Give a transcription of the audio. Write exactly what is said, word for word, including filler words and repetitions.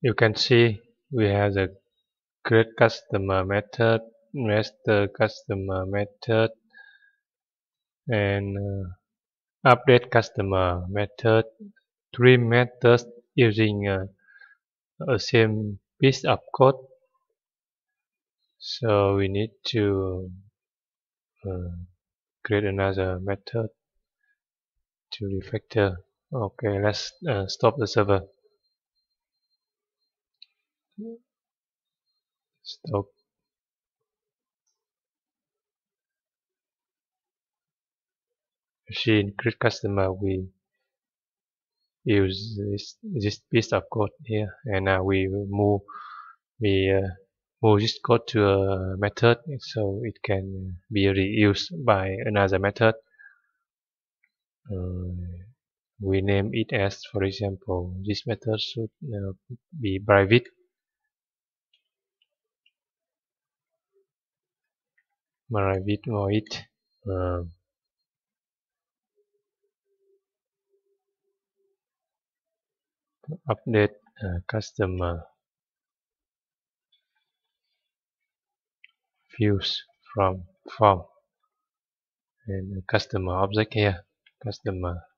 You can see we have the create customer method, master customer method, and uh, update customer method. Three methods using uh, a same piece of code. So we need to uh, create another method to refactor. Okay, let's uh, stop the server. Stop. Machine create customer. We use this this piece of code here, and now we move we uh, move this code to a method so it can be reused by another method. Uh, we name it as, for example, this method should uh, be private. Private void uh, update uh, customer views from form and customer object here, customer